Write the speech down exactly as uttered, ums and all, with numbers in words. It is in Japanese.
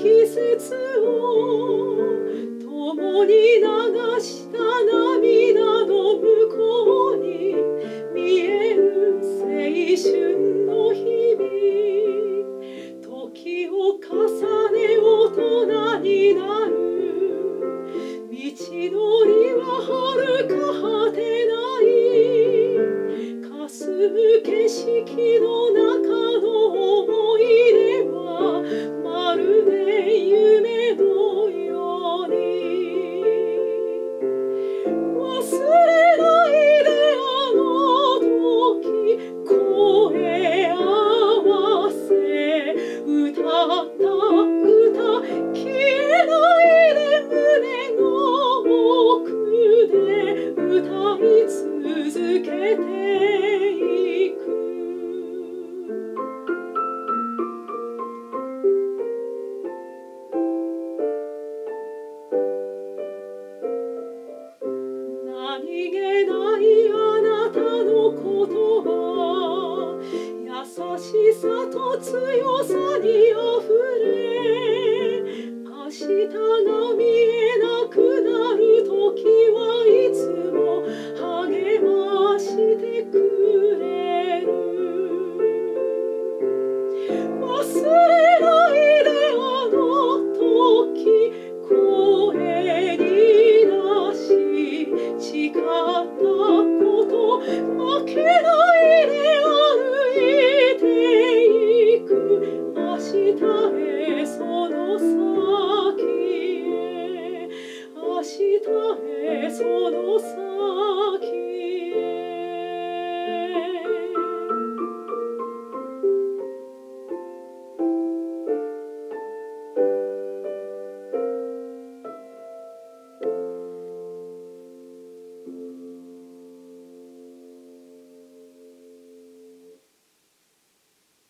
季節を共に流した涙の向こうに見える青春の日々。時を重ね大人になる道のりは遥か果てない。霞む景色の中の思い出はまるで夢のように。忘れないであの時声合わせ歌った歌消えないで胸の奥で歌い続けていく。何気ないあなたの言葉、優しさと強さにあふれ、明日が見えなくなる時はいつも励ましてくれる。忘れないであの時声に出し誓ったこと負けないで歩いていく。明日へその先へ明日へその先